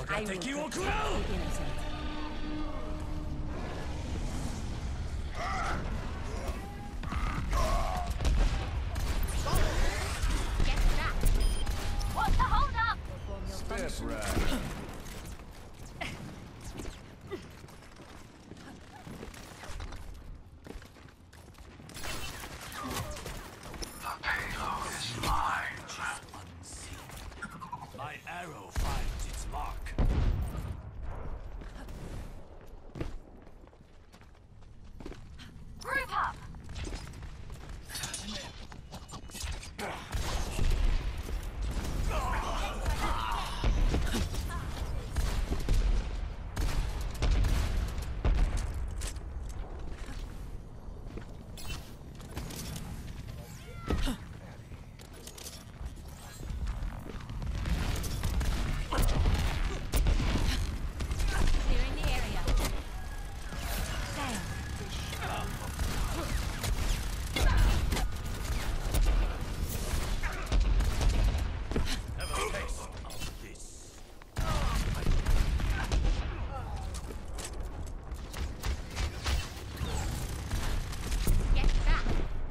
が敵を食らう。 Step right. My arrow finds its mark. Group up! Clearing the area. Fail. Have a taste of this. Get back!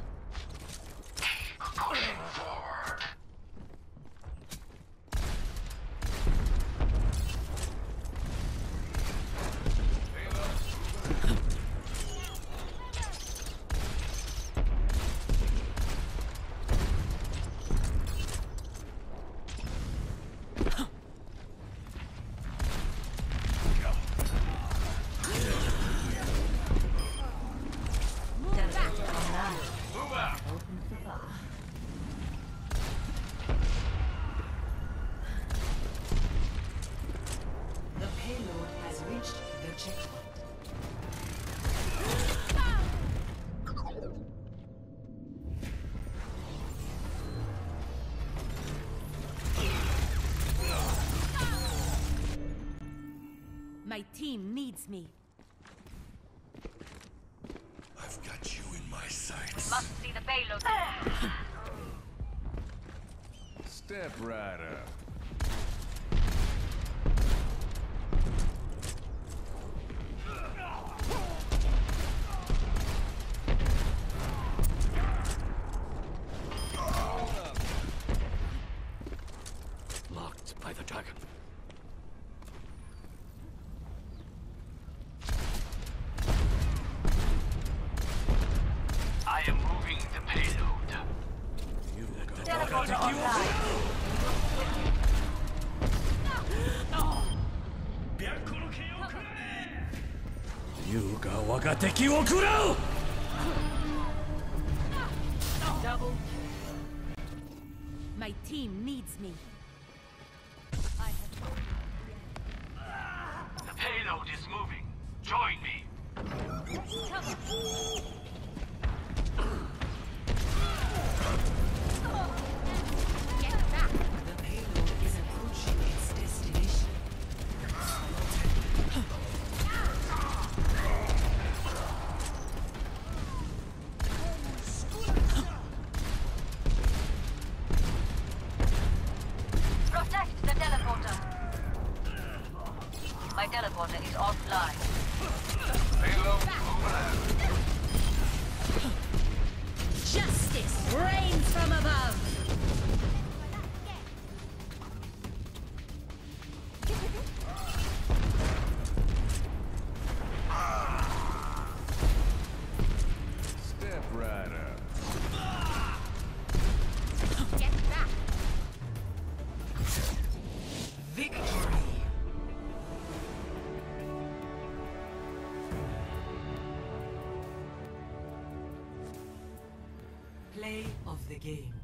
Move out. The payload has reached the checkpoint. My team needs me. I've got you in my sights. Must see the payload. Step right up. Locked by the dragon. I am moving the payload. Teleporter online. 優が我が敵を食らう。 Double kill. My team needs me. The payload is moving. Join me. Get back! The payload is approaching its destination. Protect the teleporter. My teleporter is offline. Payload overlap. Justice reigns from above. Step right up. Get back! Victory! Play of the game.